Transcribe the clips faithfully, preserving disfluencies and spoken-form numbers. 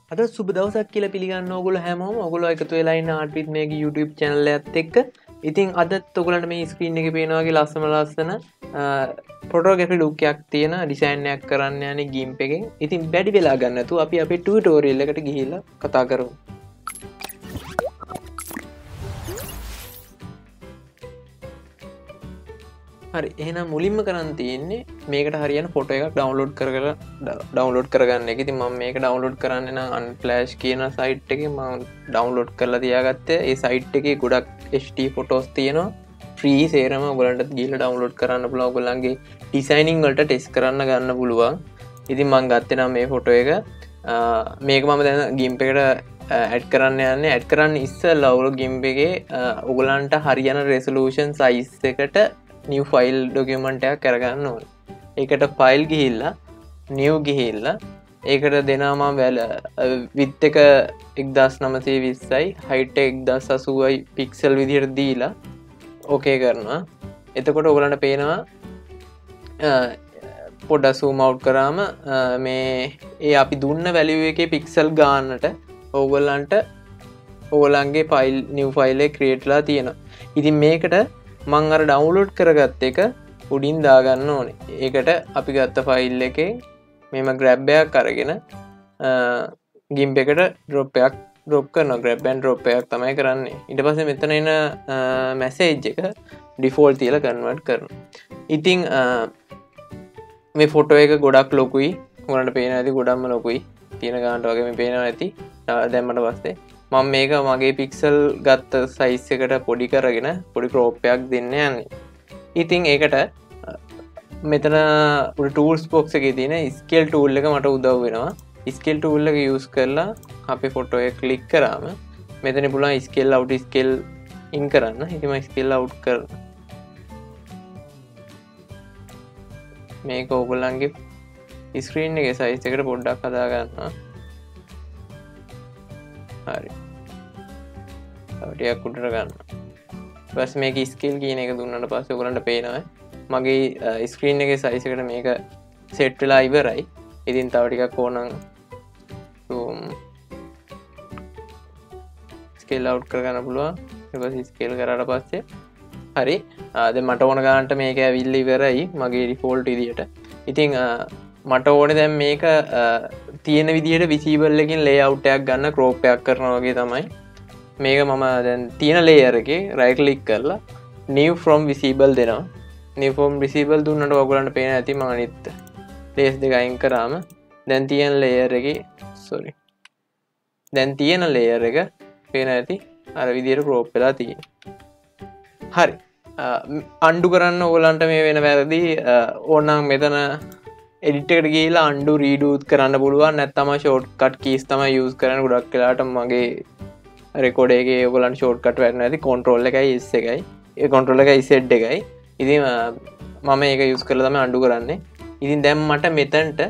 අද සුබ දවසක් කියලා පිළිගන්න ඕගොල්ලෝ හැමෝම ඔයගොල්ලෝ එකතු වෙලා ඉන්න ආර්ට්විත් මේගේ YouTube channel එකත් එක්ක. ඉතින් අදත් ඔයගොල්ලන්ට මේ screen එකේ පේනවා වගේ ලස්සන ලස්සන photography look එකක් තියෙන design එකක් කරන්න යන්නේ GIMP එකෙන්. ඉතින් බැඩි වෙලා ගන්න නැතුව අපි අපේ tutorial එකට ගිහිල්ලා කතා කරමු. හරි එහෙනම් මුලින්ම කරන්න තියෙන්නේ මේකට හරියන ෆොටෝ එකක් ඩවුන්ලෝඩ් කරලා ඩවුන්ලෝඩ් කරගන්න එක. ඉතින් මම මේක ඩවුන්ලෝඩ් කරන්නේ නම් Unsplash කියන සයිට් එකේ මම ඩවුන්ලෝඩ් කරලා තියාගත්තේ. ඒ සයිට් එකේ ගොඩක් H D ෆොටෝස් තියෙනවා. ෆ්‍රී සේරම ඔයගලන්ට ගිහලා ඩවුන්ලෝඩ් කරන්න පුළුවන්. ඔයගලන්ගේ ඩිසයිනින් වලට ටෙස්ට් කරන්න ගන්න පුළුවන්. ඉතින් මම ගත්තේ නම් මේ ෆොටෝ එක මේක මම දැන් GIMP එකට ඇඩ් කරන්න යන්නේ. ඇඩ් කරන්න ඉස්සෙල්ලා ඔයගොල්ලෝ GIMP එකේ ඔයගලන්ට හරියන resolution size එකට new file document එකක් කරගන්න ඕනේ. ඒකට file ගිහිල්ලා new ගිහිල්ලා ඒකට දෙනවා මම width එක එක්දාස් නවසිය විස්සයි height එක එක්දාස් අසූවයි pixel විදිහට දීලා okay කරනවා. එතකොට ඔයගලන්ට පේනවා පොඩ්ඩක් zoom out කරාම මේ ඒ අපි දුන්න value එකේ pixel ගානට ඔයගලන්ට ඔයගලන්ගේ file new file එක create ලා තියෙනවා. ඉතින් මේකට මං අර ඩවුන්ලෝඩ් කරගත්ත එක උඩින් දාගන්න ඕනේ. ඒකට අපි ගත්ත ෆයිල් එකේ මෙම grab එකක් අරගෙන GIMP එකට drop එකක් drop කරනවා. grab and drop එකක් තමයි කරන්නේ. ඊට පස්සේ මෙතන එන message එක default තියලා convert කරනවා. ඉතින් මේ ෆොටෝ එක ගොඩක් ලොකුයි. ඔයාලට පේනවා ඇති ගොඩක්ම ලොකුයි. තියෙන ගානට වගේ මේ පේනවා ඇති. දැම්මට පස්සේ මම මේක මගේ පික්සල් ගත්ත සයිස් එකට පොඩි කරගෙන පොඩි ක්‍රොප් එකක් දෙන්න යන්නේ. ඉතින් ඒකට මෙතන උඩ tools box එකේ තියෙන scale tool එක මට උදව් වෙනවා. scale tool එක use කරලා අපේ ෆොටෝ එක ක්ලික් කරාම මෙතන පුළුවන් scale out scale in කරන්න. ඉතින් මම scale out කරනවා. මේක ඕගොල්ලන්ගේ screen එකේ size එකට පොඩ්ඩක් හදා ගන්නවා. හරි ටිකක් උඩට ගන්න. ඊපස් මේක ස්කේල් කියන එක දුන්නාට පස්සේ ඔයගලන්ට පේනවා මගේ ස්ක්‍රීන් එකේ සයිස් එකට මේක සෙට් වෙලා ඉවරයි. ඉතින් තව ටිකක් ඕනනම් zoom ස්කේල් අවුට් කරගන්න පුළුවන්. ඊපස් ස්කේල් කරාට පස්සේ හරි දැන් මට ඕන ගන්නට මේක ඇවිල්ලා ඉවරයි මගේ ඩිෆෝල්ට් විදියට. ඉතින් මට ඕනේ දැන් මේක තියෙන විදිහට visible එකකින් layout එකක් ගන්න crop එකක් කරනවා වගේ තමයි. මේක මම දැන් තියෙන layer එකේ right click කරලා new from visible දෙනවා. new from visible දුන්නට ඔයගොල්ලන්ට පේන ඇති මම අනිත් layers දෙක අයින් කරාම දැන් තියෙන layer එකේ sorry දැන් තියෙන layer එක පේන ඇති අර විදිහට crop වෙලා තියෙනවා. හරි undo කරන්න ඔයගොල්ලන්ට මේ වෙන වැරදි ඕනනම් මෙතන edit එකට ගිහිල්ලා undo redo කරන්න පුළුවන්. නැත්නම් shortcut keys තමයි use කරන්නේ. ගොඩක් වෙලාවට මගේ record එකේ ඔයගොල්ලන්ට shortcut වැටෙනවා ඇති. control එකයි s එකයි. ඒ control එකයි z එකයි. ඉතින් මම මේක use කරලා තමයි undo කරන්නේ. ඉතින් දැන් මට මෙතනට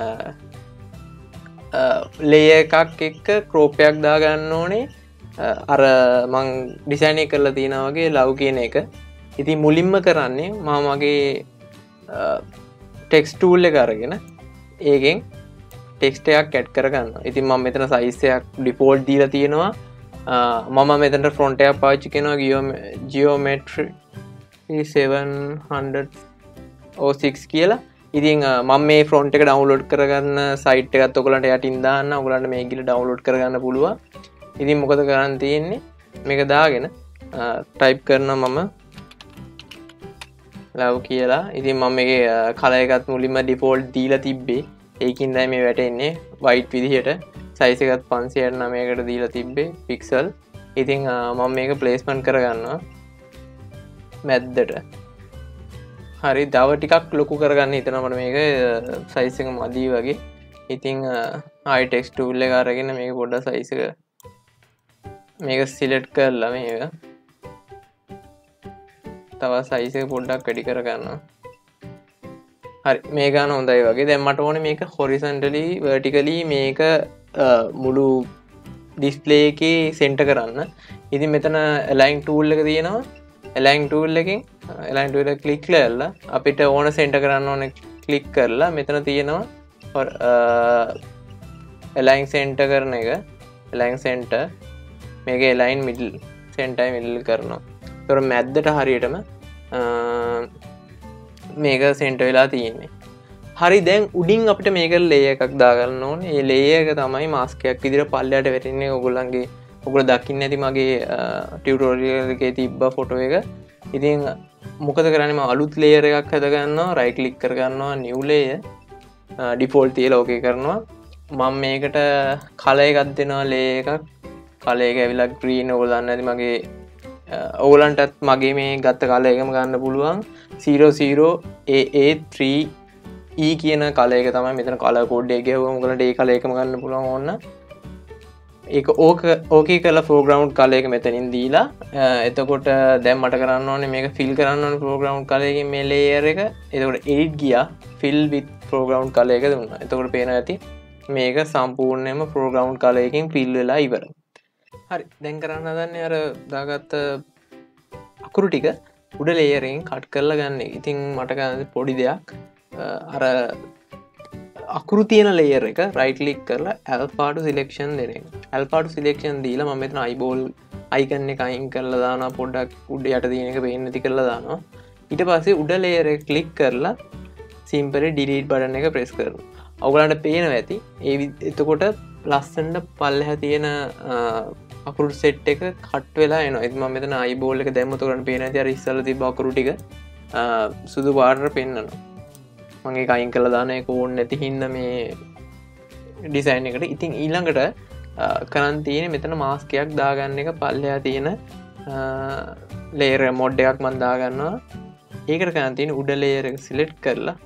layer එකක් එක්ක crop එකක් දා ගන්න ඕනේ. අර මං design එක කරලා තියෙනා වගේ love කියන එක. ඉතින් මුලින්ම කරන්නේ මම මගේ text tool එක අරගෙන ඒකෙන් text එකක් add කරගන්නවා. ඉතින් මම මෙතන size එකක් default දීලා තියෙනවා. මම මෙතනට front එකක් පාවිච්චි කරනවා geometry seven oh six කියලා. ඉතින් මම මේ front එක download කරගන්න site එකත් ඔයගලන්ට යටින් දාන්න. ඔයගලන්ට මේක ගිහලා download කරගන්න පුළුවන්. ඉතින් මොකද කරන්න තියෙන්නේ මේක දාගෙන type කරනවා මම love කියලා. ඉතින් මම මේකේ color එකත් මුලින්ම default දීලා තිබ්බේ. ඒකින් තමයි මේ වැටෙන්නේ white විදිහට. size එකත් පන්සිය අනූනවයකට දීලා තිබ්බේ pixel. ඉතින් මම මේක placement කරගන්නවා මැද්දට. හරි දව ටිකක් ලොකු කරගන්න හිතනවා මට මේක size එක මදි වගේ. ඉතින් ආයි text tool එක අරගෙන මේක පොඩ්ඩක් size එක මේක select කරලා මේක තව size එක පොඩ්ඩක් වැඩි කරගන්නවා. හරි මේ ගාන හොඳයි වගේ. දැන් මට ඕනේ මේක horizontally vertically මේක මුළු display එකේ center කරන්න. ඉතින් මෙතන align tool එක තියෙනවා. align tool එකෙන් align tool එක click කරලා අපිට ඕන center කරන්න ඕනේ click කරලා මෙතන තියෙනවා align center කරන එක align center මේක align middle center middle කරනවා. ඒතර මැද්දට හරියටම මේක center වෙලා තියෙන්නේ. හරි දැන් උඩින් අපිට මේක layer එකක් දාගන්න ඕනේ. මේ layer එක තමයි mask එකක් විදිහට පල්ලයට වැටෙන්නේ. ඔයගොල්ලන්ගේ ඔයගොල්ලෝ දකින්න ඇති මගේ ටියුටෝරියල් එකේ තිබ්බ ෆොටෝ එක. ඉතින් මොකද කරන්නේ මම අලුත් layer එකක් හද ගන්නවා. right click කර ගන්නවා new layer. default තියලා okay කරනවා. මම මේකට color එකක් දෙනවා layer එකක්. color එක ඇවිල්ලා green ඔයගොල්ලෝ දන්නේ නැති මගේ ඕගොල්ලන්ටත් මගේ මේ ගත්ත color එකම ගන්න පුළුවන්. zero zero A A three E කියන color එක තමයි මෙතන color code එක ගියවම ඔයගොල්ලන්ට ඒ color එකම ගන්න පුළුවන් ඕන. ඒක ඕකේ කරලා foreground color එක මෙතනින් දීලා එතකොට දැන් මට කරන්න ඕනේ මේක fill කරන්න ඕනේ foreground color එකෙන් මේ layer එක. එතකොට edit ගියා fill with foreground color එක දුන්නා. එතකොට පේනවා ඇති මේක සම්පූර්ණයෙන්ම foreground color එකකින් fill වෙලා ඉවරයි. හරි දැන් කරන්න හදන්නේ අර දාගත්ත අකුරු ටික උඩ layer එකෙන් cut කරලා ගන්න එක. ඉතින් මට ගන්න පොඩි දෙයක් අර අකුරු තියෙන layer එක right click කරලා alpha to selection දෙන එක. alpha to selection දීලා මම මෙතන eyeball icon එක අයින් කරලා දානවා. පොඩ්ඩක් උඩ යට තියෙන එක පේන්න නැති කරලා දානවා. ඊට පස්සේ උඩ layer එක click කරලා simply delete button එක press කරනවා. ඔයගලන්ට පේනවා ඇති. ඒ එතකොට ලස්සනට පල්ලෙහා තියෙන අකුරු set එක cut වෙලා එනවා. ඉතින් මම මෙතන eyeball එක දැම්මොත් ඔයගලන්ට පේනවා ඇති අර ඉස්සල්ලා තිබ්බ අකුරු ටික සුදු පාටට පෙන්වනවා. මගේ අයින් කළා දාන එක ඕනේ නැති හින්දා මේ ඩිසයින් එකට. ඉතින් ඊළඟට කරන් තියෙන්නේ මෙතන මාස්ක් එකක් දාගන්න එක. පල්ලෙහා තියෙන layer mode එකක් මම දාගන්නවා. ඒකට කරන් තියෙන්නේ උඩ layer එක select කරලා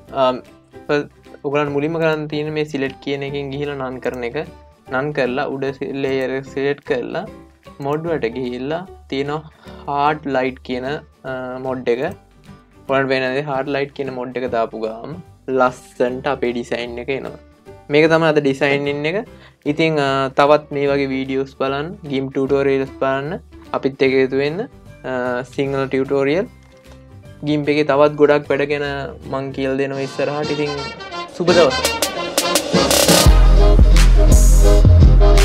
ඔයගලන් මුලින්ම කරන් තියෙන්නේ මේ select කියන එකෙන් ගිහිල්ලා none කරන එක. none කරලා උඩ layer එක select කරලා mode වලට ගිහිල්ලා තියෙනවා hard light කියන mode එක. ඔයාලට වෙනදී hard light කියන mod එක දාපු ගාම ලස්සනට අපේ design එක එනවා. මේක තමයි අද designing එක. ඉතින් තවත් මේ වගේ videos බලන්න, GIMP tutorials බලන්න, අපිත් එක්ක එකතු වෙන්න. සිංහල tutorial GIMP එකේ තවත් ගොඩක් වැඩ ගැන මම කියලා දෙනවා ඉස්සරහට. ඉතින් සුබ දවසක්.